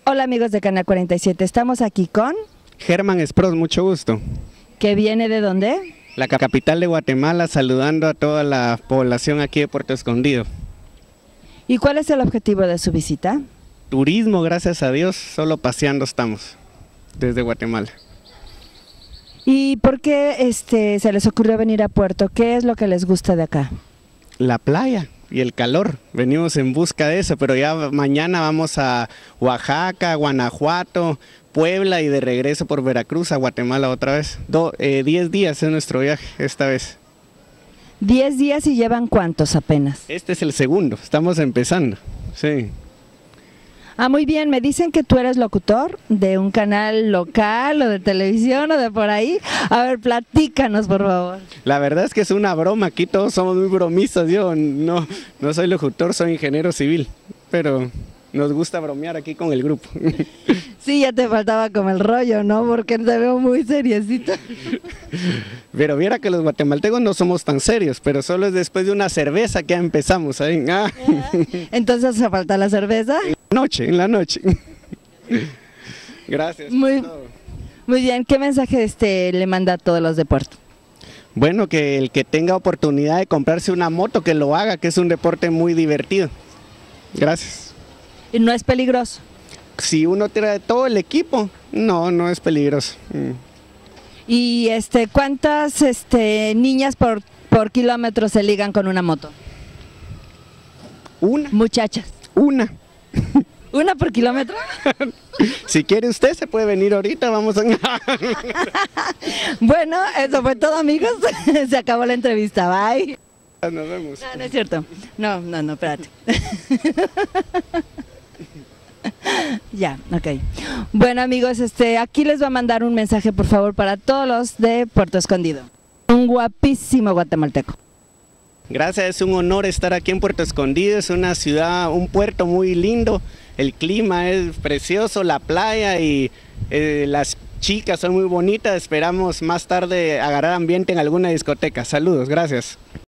Hola amigos de Canal 47, estamos aquí con... Germán Spross, mucho gusto. ¿Que viene de dónde? La capital de Guatemala, saludando a toda la población aquí de Puerto Escondido. ¿Y cuál es el objetivo de su visita? Turismo, gracias a Dios, solo paseando estamos, desde Guatemala. ¿Y por qué se les ocurrió venir a Puerto? ¿Qué es lo que les gusta de acá? La playa y el calor, venimos en busca de eso, pero ya mañana vamos a Oaxaca, Guanajuato, Puebla y de regreso por Veracruz a Guatemala otra vez. 10 días es nuestro viaje esta vez. 10 días y llevan ¿cuántos apenas? Este es el segundo, estamos empezando, sí. Ah, muy bien, me dicen que tú eres locutor de un canal local o de televisión o de por ahí. A ver, platícanos, por favor. La verdad es que es una broma, aquí todos somos muy bromistas, yo no soy locutor, soy ingeniero civil, pero nos gusta bromear aquí con el grupo. Sí, ya te faltaba como el rollo, ¿no? Porque te veo muy seriecito. Pero viera que los guatemaltecos no somos tan serios, pero solo es después de una cerveza que ya empezamos ahí. Entonces hace falta la cerveza. En la noche. Gracias. Muy bien, ¿qué mensaje le manda a todos los de Puerto? Bueno, que el que tenga oportunidad de comprarse una moto, que lo haga, que es un deporte muy divertido. Gracias. ¿Y no es peligroso? Si uno trae todo el equipo, no es peligroso. ¿Y cuántas niñas por kilómetro se ligan con una moto? Una. Muchachas. Una. ¿Una por kilómetro? Si quiere usted se puede venir ahorita, vamos a... Bueno, eso fue todo, amigos. Se acabó la entrevista, bye. Nos vemos. No es cierto. No, espérate. Ya, ok. Bueno amigos, aquí les voy a mandar un mensaje por favor para todos los de Puerto Escondido. Un guapísimo guatemalteco. Gracias, es un honor estar aquí en Puerto Escondido, es una ciudad, un puerto muy lindo, el clima es precioso, la playa y las chicas son muy bonitas, esperamos más tarde agarrar ambiente en alguna discoteca. Saludos, gracias.